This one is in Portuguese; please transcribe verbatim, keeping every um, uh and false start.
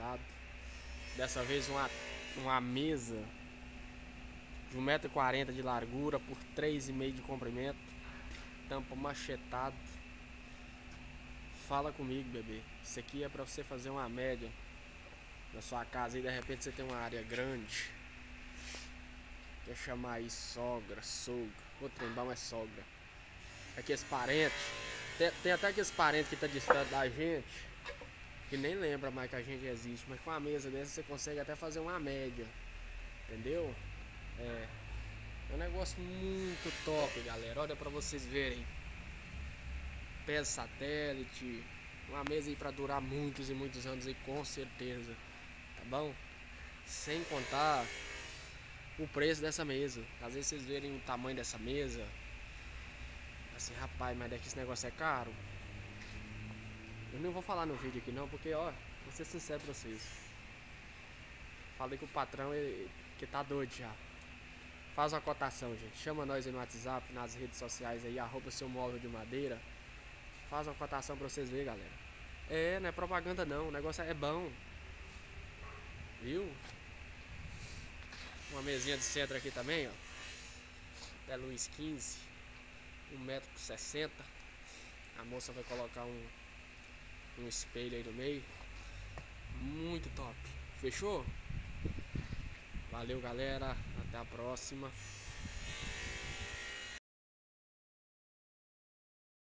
pesado. Dessa vez uma, uma mesa de um metro e quarenta de largura por três e meio de comprimento. Tampa machetado. Fala comigo, bebê. Isso aqui é pra você fazer uma média na sua casa e de repente você tem uma área grande. Quer chamar aí sogra, sogro. O trem bom é sogra. Aqueles parentes. Tem, tem até aqueles parentes que tá distante da gente, que nem lembra mais que a gente existe. Mas com uma mesa dessa você consegue até fazer uma média. Entendeu? É. É um negócio muito top, galera. Olha pra vocês verem. Peso satélite. Uma mesa aí pra durar muitos e muitos anos aí, com certeza. Tá bom? Sem contar o preço dessa mesa. Às vezes vocês verem o tamanho dessa mesa, assim, rapaz, mas daqui esse negócio é caro. Eu não vou falar no vídeo aqui não, porque ó, vou ser sincero pra vocês. Falei com o patrão ele, que tá doido já. Faz uma cotação, gente. Chama nós aí no WhatsApp, nas redes sociais aí, arroba seu móvel de madeira. Faz uma cotação pra vocês verem, galera. É, não é propaganda não, o negócio é bom. Viu? Uma mesinha de centro aqui também, ó. É Luiz quinze. um metro por sessenta. A moça vai colocar um, um espelho aí no meio. Muito top. Fechou? Valeu, galera. Até a próxima.